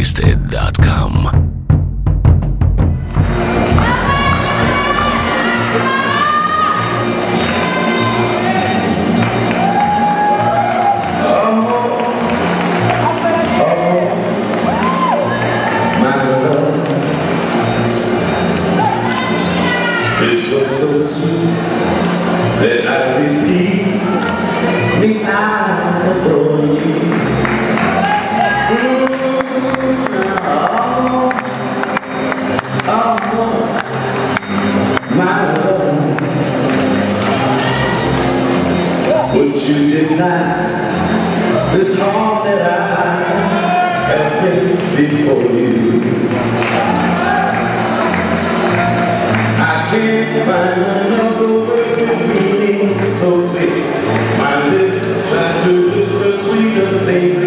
hiptwisted.com. This was so sweet that I believe me, I adore you. My love, would you deny this heart that I have placed before you? I can't find another way to meaning so big. My lips try to whisper sweeter things